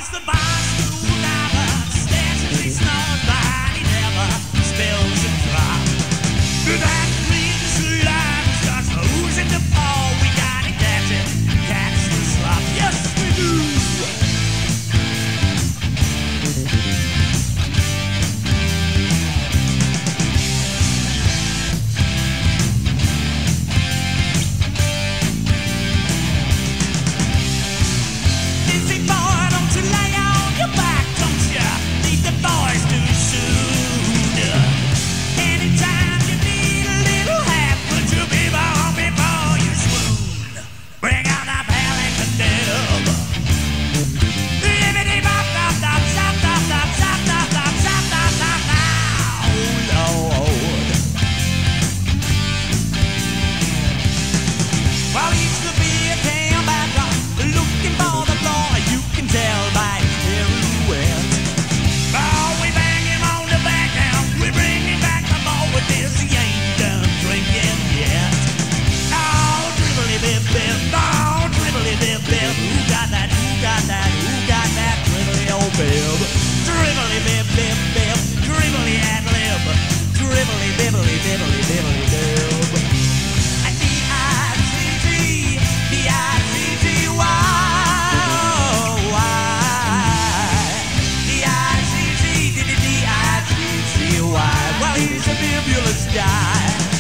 he's the barstool diver, stashes his snores, but he never spills a drop. That green slime starts oozing to fall. We got a gadget, catch the slop. Yes, we do. Dribbly bib bib bib, dribbly ad lib, dribbly bibbly bibbly bibbly bib. D-I-G-G, D-I-G-G-Y, D-I-G-G, D-I-G-G-Y. Well, he's a bibulous guy.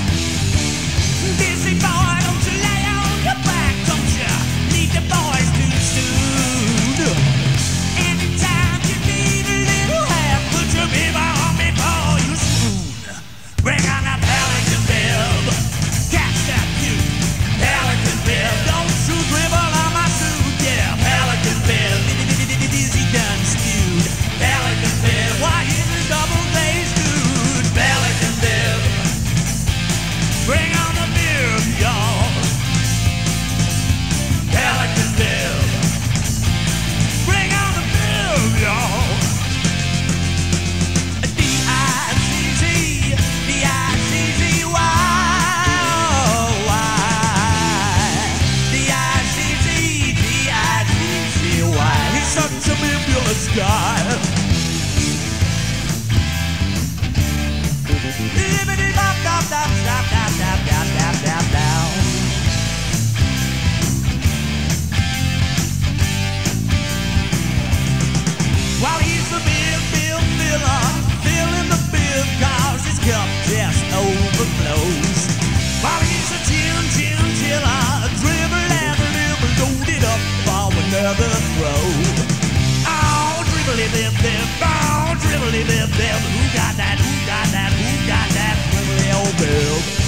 Busy boy, don't you lay on your back, don't you? Need the boys too soon. Anytime you need a little help, put your bib on before you swoon. Bring on that Pelican Bib, catch that cute Pelican Bib. Don't you dribble on my suit, yeah. Pelican Bib, dizzy done stewed. Pelican Bib, why he's a double-faced dude. Pelican Bib, bring on the bib, y'all. Pelican Bib, bring on the bib, y'all. D-I-C-C, D-I-C-C-Y, D-I-C-C, D-I-C-C-Y. He's such a bibulous guy. Libbity-bop-bop-bop-stop-stop-stop-stop-stop-stop-stop-stop. While he's the bib filler, filling the bib cause his cup just overflows. While he's a chinchilla, dribble and lib, loaded up for another throw. Oh, dribbly bib bib, oh, dribbly bib bib. Who got that, who got that, who got that dribbly old bib?